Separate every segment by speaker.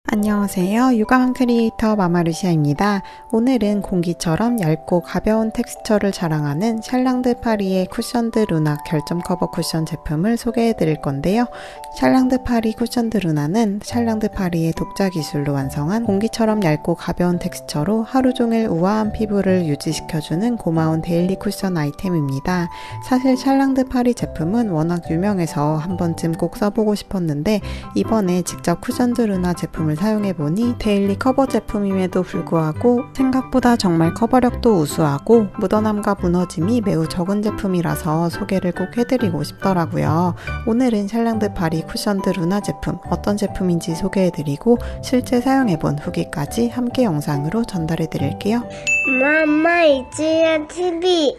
Speaker 1: 안녕하세요. 육아맘 크리에이터 마마루시아입니다. 오늘은 공기처럼 얇고 가벼운 텍스처를 자랑하는 샬랑드 파리의 쿠션드 루나 결점 커버 쿠션 제품을 소개해 드릴 건데요. 샬랑드 파리 쿠션드 루나는 샬랑드 파리의 독자 기술로 완성한 공기처럼 얇고 가벼운 텍스처로 하루 종일 우아한 피부를 유지시켜주는 고마운 데일리 쿠션 아이템입니다. 사실 샬랑드 파리 제품은 워낙 유명해서 한 번쯤 꼭 써보고 싶었는데 이번에 직접 쿠션드 루나 제품을 사용해보니 데일리 커버 제품임에도 불구하고 생각보다 정말 커버력도 우수하고 묻어남과 무너짐이 매우 적은 제품이라서 소개를 꼭 해드리고 싶더라고요. 오늘은 샬랑드 파리 쿠션드 루나 제품 어떤 제품인지 소개해드리고 실제 사용해본 후기까지 함께 영상으로 전달해드릴게요.
Speaker 2: 마마 이지야 TV.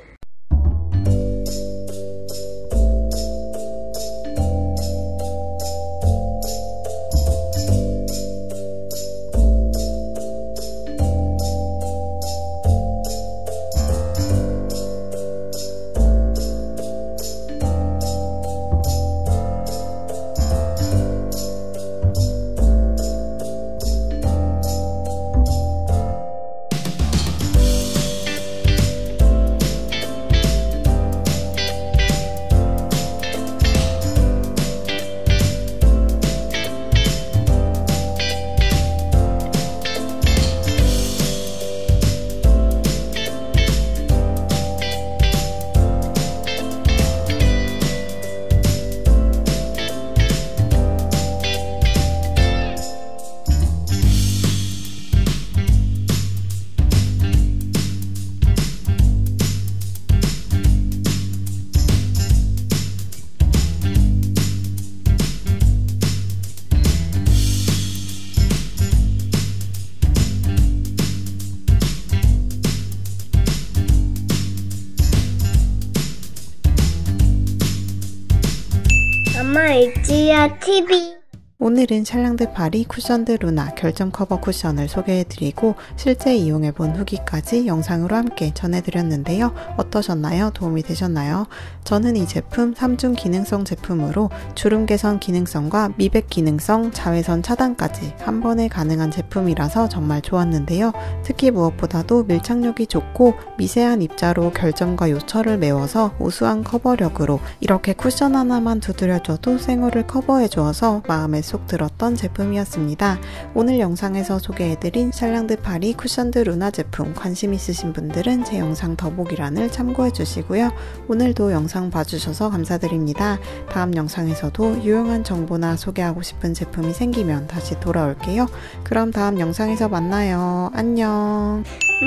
Speaker 2: 마마 이지야 TV.
Speaker 1: 오늘은 샬랑드 파리 쿠션드 루나 결점 커버 쿠션을 소개해드리고 실제 이용해본 후기까지 영상으로 함께 전해드렸는데요. 어떠셨나요? 도움이 되셨나요? 저는 이 제품 3중 기능성 제품으로 주름 개선 기능성과 미백 기능성, 자외선 차단까지 한 번에 가능한 제품이라서 정말 좋았는데요. 특히 무엇보다도 밀착력이 좋고 미세한 입자로 결점과 요철을 메워서 우수한 커버력으로 이렇게 쿠션 하나만 두드려줘도 생얼을 커버해주어서 마음에 쏙 들었던 제품이었습니다. 오늘 영상에서 소개해드린 샬랑드 파리 쿠션드 루나 제품 관심 있으신 분들은 제 영상 더보기란을 참고해주시고요. 오늘도 영상 봐주셔서 감사드립니다. 다음 영상에서도 유용한 정보나 소개하고 싶은 제품이 생기면 다시 돌아올게요. 그럼 다음 영상에서 만나요. 안녕.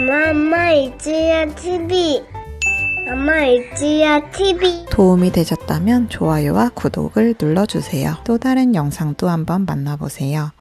Speaker 2: 마마 이지야 TV. 마마 이지야 TV.
Speaker 1: 도움이 되셨다면 좋아요와 구독을 눌러주세요. 또 다른 영상도 한번 만나보세요.